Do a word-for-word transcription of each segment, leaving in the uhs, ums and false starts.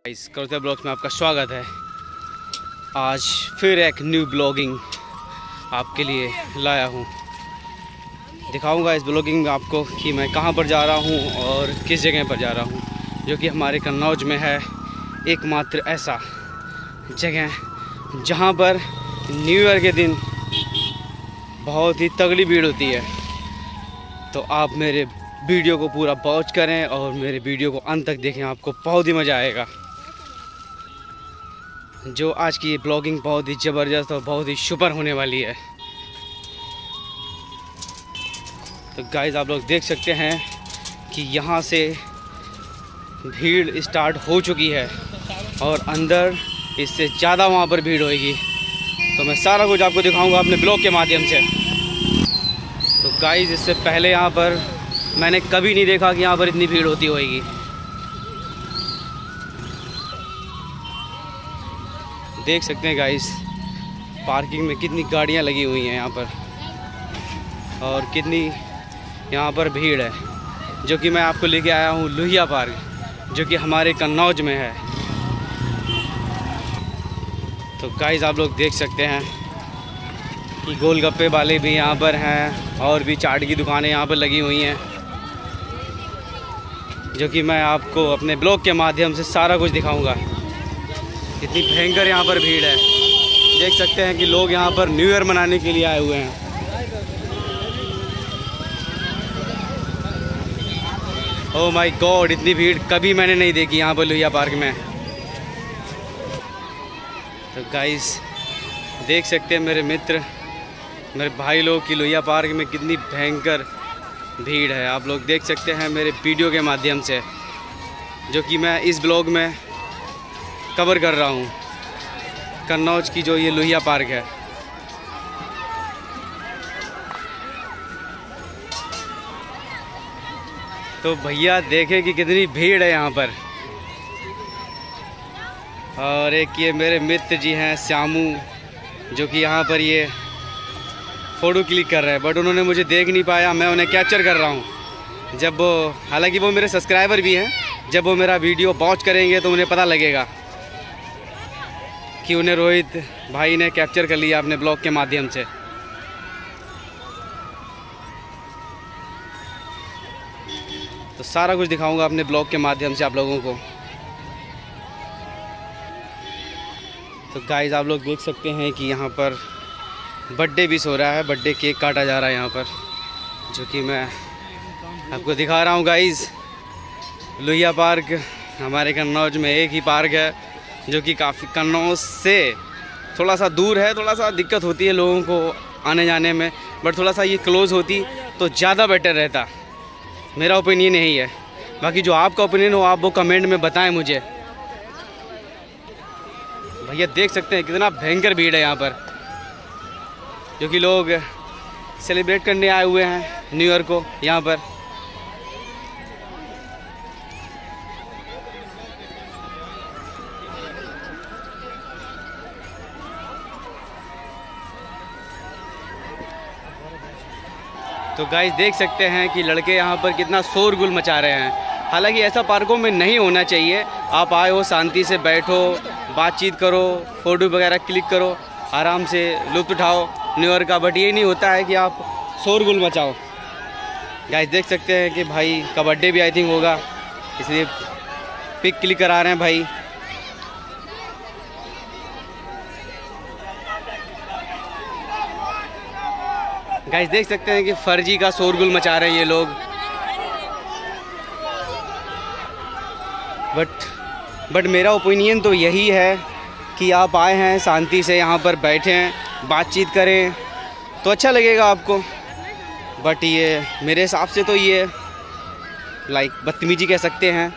इस करते ब्लॉग्स में आपका स्वागत है। आज फिर एक न्यू ब्लॉगिंग आपके लिए लाया हूँ। दिखाऊंगा इस ब्लॉगिंग में आपको कि मैं कहाँ पर जा रहा हूँ और किस जगह पर जा रहा हूँ, जो कि हमारे कन्नौज में है एकमात्र ऐसा जगह जहाँ पर न्यू ईयर के दिन बहुत ही तगड़ी भीड़ होती है। तो आप मेरे वीडियो को पूरा वॉच करें और मेरे वीडियो को अंत तक देखें, आपको बहुत ही मज़ा आएगा। जो आज की ये ब्लॉगिंग बहुत ही ज़बरदस्त और बहुत ही सुपर होने वाली है। तो गाइस आप लोग देख सकते हैं कि यहाँ से भीड़ स्टार्ट हो चुकी है और अंदर इससे ज़्यादा वहाँ पर भीड़ होएगी। तो मैं सारा कुछ आपको दिखाऊंगा अपने ब्लॉग के माध्यम से। तो गाइस इससे पहले यहाँ पर मैंने कभी नहीं देखा कि यहाँ पर इतनी भीड़ होती होएगी। देख सकते हैं गाइस पार्किंग में कितनी गाड़ियाँ लगी हुई हैं यहाँ पर और कितनी यहाँ पर भीड़ है, जो कि मैं आपको लेके आया हूँ लोहिया पार्क, जो कि हमारे कन्नौज में है। तो गाइस आप लोग देख सकते हैं कि गोलगप्पे वाले भी यहाँ पर हैं और भी चाट की दुकानें यहाँ पर लगी हुई हैं, जो कि मैं आपको अपने ब्लॉग के माध्यम से सारा कुछ दिखाऊंगा। इतनी भयंकर यहाँ पर भीड़ है। देख सकते हैं कि लोग यहाँ पर न्यू ईयर मनाने के लिए आए हुए हैं। ओह माय गॉड, इतनी भीड़ कभी मैंने नहीं देखी यहाँ पर लोहिया पार्क में। तो गाइस देख सकते हैं मेरे मित्र, मेरे भाई लोग की लोहिया पार्क में कितनी भयंकर भीड़ है। आप लोग देख सकते हैं मेरे वीडियो के माध्यम से, जो कि मैं इस ब्लॉग में कवर कर रहा हूँ कन्नौज की जो ये लोहिया पार्क है। तो भैया देखें कि कितनी भीड़ है यहाँ पर। और एक ये मेरे मित्र जी हैं श्यामू, जो कि यहाँ पर ये फ़ोटो क्लिक कर रहे हैं, बट उन्होंने मुझे देख नहीं पाया, मैं उन्हें कैप्चर कर रहा हूँ। जब वो, हालांकि वो मेरे सब्सक्राइबर भी हैं, जब वो मेरा वीडियो वॉच करेंगे तो उन्हें पता लगेगा कि उन्हें रोहित भाई ने कैप्चर कर लिया अपने ब्लॉग के माध्यम से। तो सारा कुछ दिखाऊंगा अपने ब्लॉग के माध्यम से आप लोगों को। तो गाइस आप लोग देख सकते हैं कि यहाँ पर बर्थडे भी हो रहा है, बर्थडे केक काटा जा रहा है यहाँ पर, जो कि मैं आपको दिखा रहा हूँ। गाइस लोहिया पार्क हमारे कन्नौज में एक ही पार्क है, जो कि काफ़ी कन्नौज से थोड़ा सा दूर है। थोड़ा सा दिक्कत होती है लोगों को आने जाने में, बट थोड़ा सा ये क्लोज़ होती तो ज़्यादा बेटर रहता। मेरा ओपिनियन यही है। बाकी जो आपका ओपिनियन हो आप वो कमेंट में बताएं मुझे। भैया देख सकते हैं कितना भयंकर भीड़ है यहाँ पर, जो कि लोग सेलिब्रेट करने आए हुए हैं न्यू ईयर को यहाँ पर। तो गाइस देख सकते हैं कि लड़के यहाँ पर कितना शोरगुल मचा रहे हैं। हालांकि ऐसा पार्कों में नहीं होना चाहिए। आप आए हो शांति से बैठो, बातचीत करो, फ़ोटो वगैरह क्लिक करो, आराम से लुत्फ़ उठाओ न्यू ईयर का। बट ये नहीं होता है कि आप शोरगुल मचाओ। गाइस देख सकते हैं कि भाई का बर्थडे भी आई थिंक होगा, इसलिए पिक क्लिक करा रहे हैं भाई। गाइस देख सकते हैं कि फर्जी का शोरगुल मचा रहे हैं ये लोग। बट बट मेरा ओपिनियन तो यही है कि आप आए हैं शांति से यहाँ पर बैठें, बातचीत करें तो अच्छा लगेगा आपको। बट ये मेरे हिसाब से तो ये लाइक बदतमीजी कह सकते हैं।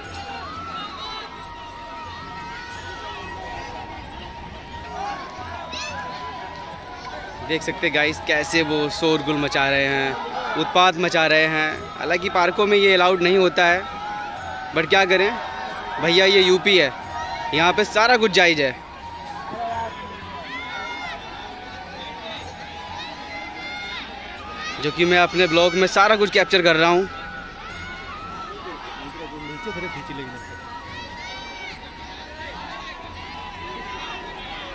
देख सकते गाइस कैसे वो शोरगुल मचा रहे हैं, उत्पात मचा रहे हैं। हालांकि पार्कों में ये अलाउड नहीं होता है, बट क्या करें भैया, ये यूपी है, यहाँ पे सारा कुछ जायज़ है। जो कि मैं अपने ब्लॉग में सारा कुछ कैप्चर कर रहा हूँ।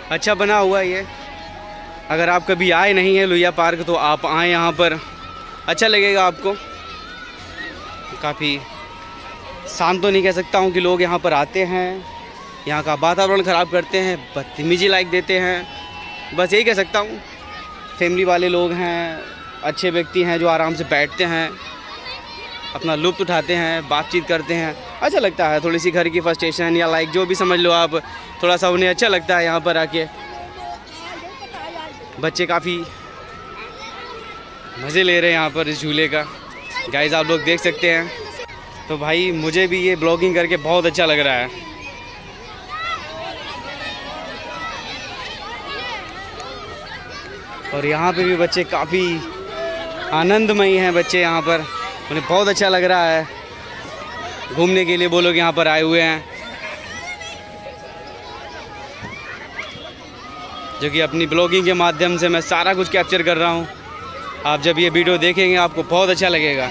अच्छा बना हुआ है ये। अगर आप कभी आए नहीं हैं लोहिया पार्क तो आप आएँ यहाँ पर, अच्छा लगेगा आपको। काफ़ी शांत तो नहीं कह सकता हूँ कि लोग यहाँ पर आते हैं, यहाँ का वातावरण ख़राब करते हैं, बदतमीजी लाइक देते हैं, बस यही कह सकता हूँ। फैमिली वाले लोग हैं, अच्छे व्यक्ति हैं जो आराम से बैठते हैं, अपना लुत्फ़ उठाते हैं, बातचीत करते हैं, अच्छा लगता है। थोड़ी सी घर की फ्रस्ट्रेशन या लाइक जो भी समझ लो आप, थोड़ा सा उन्हें अच्छा लगता है यहाँ पर आके। बच्चे काफ़ी मज़े ले रहे हैं यहाँ पर इस झूले का, गाइस आप लोग देख सकते हैं। तो भाई मुझे भी ये ब्लॉगिंग करके बहुत अच्छा लग रहा है। और यहाँ पे भी बच्चे काफ़ी आनंदमयी हैं, बच्चे यहाँ पर, उन्हें बहुत अच्छा लग रहा है घूमने के लिए, वो लोग यहाँ पर आए हुए हैं, जो कि अपनी ब्लॉगिंग के माध्यम से मैं सारा कुछ कैप्चर कर रहा हूँ। आप जब ये वीडियो देखेंगे आपको बहुत अच्छा लगेगा।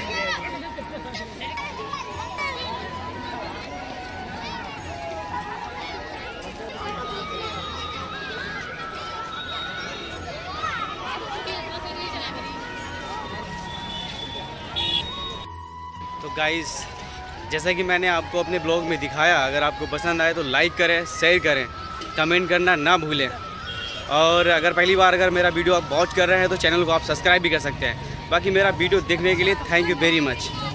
तो गाइस जैसा कि मैंने आपको अपने ब्लॉग में दिखाया, अगर आपको पसंद आए तो लाइक करें, शेयर करें, कमेंट करना ना भूलें। और अगर पहली बार अगर मेरा वीडियो आप वॉच कर रहे हैं तो चैनल को आप सब्सक्राइब भी कर सकते हैं। बाकी मेरा वीडियो देखने के लिए थैंक यू वेरी मच।